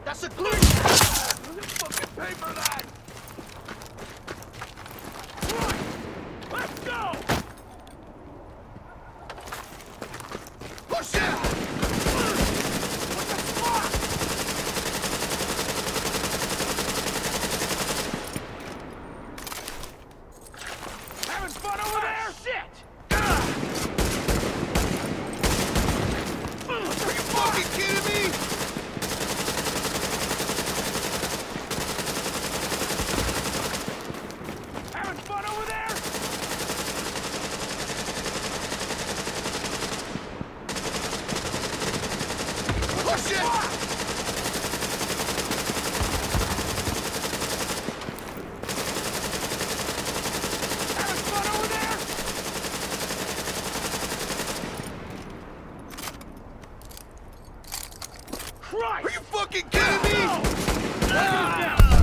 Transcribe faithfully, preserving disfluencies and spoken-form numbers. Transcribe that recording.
That's a glitch! You fucking pay for that! Right. Let's go! Push it! What the fuck? Having fun over there? Shit! Are you fucking kidding me? Having fun over there? Push it! Having fun over there? Christ! Are you fucking kidding me? Ah!